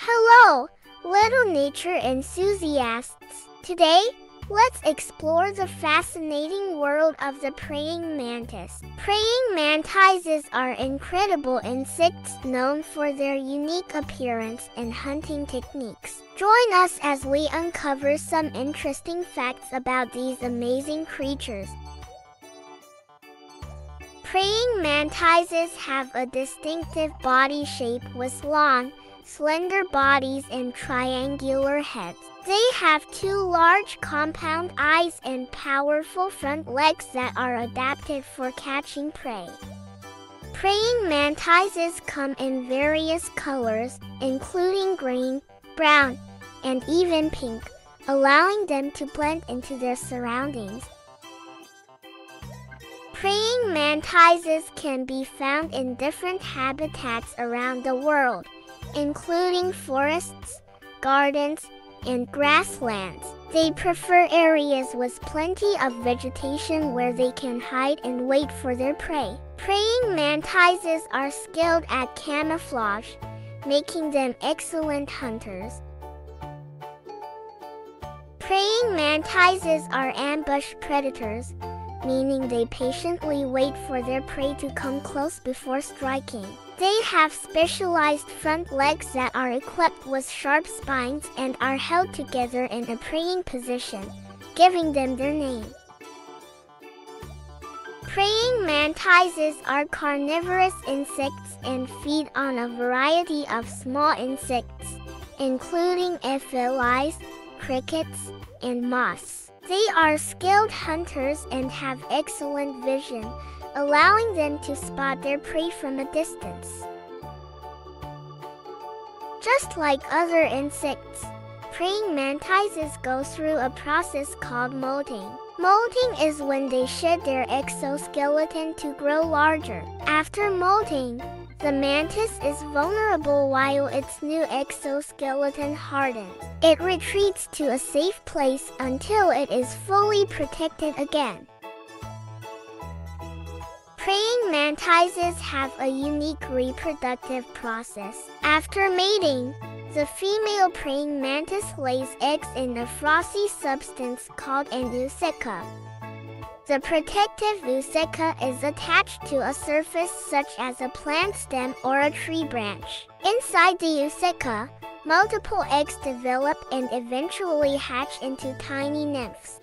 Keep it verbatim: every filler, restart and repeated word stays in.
Hello, little nature enthusiasts. Today, let's explore the fascinating world of the praying mantis. Praying mantises are incredible insects known for their unique appearance and hunting techniques. Join us as we uncover some interesting facts about these amazing creatures. Praying mantises have a distinctive body shape with long, slender bodies and triangular heads. They have two large compound eyes and powerful front legs that are adapted for catching prey. Praying mantises come in various colors, including green, brown, and even pink, allowing them to blend into their surroundings. Praying mantises can be found in different habitats around the world, including forests, gardens, and grasslands. They prefer areas with plenty of vegetation where they can hide and wait for their prey. Praying mantises are skilled at camouflage, making them excellent hunters. Praying mantises are ambush predators, meaning they patiently wait for their prey to come close before striking. They have specialized front legs that are equipped with sharp spines and are held together in a praying position, giving them their name. Praying mantises are carnivorous insects and feed on a variety of small insects, including aphelids, crickets, and moths. They are skilled hunters and have excellent vision, allowing them to spot their prey from a distance. Just like other insects, praying mantises go through a process called molting. Molting is when they shed their exoskeleton to grow larger. After molting, the mantis is vulnerable while its new exoskeleton hardens. It retreats to a safe place until it is fully protected again. Praying mantises have a unique reproductive process. After mating, the female praying mantis lays eggs in a frothy substance called an oocyte. The protective oocyte is attached to a surface such as a plant stem or a tree branch. Inside the oocyte, multiple eggs develop and eventually hatch into tiny nymphs.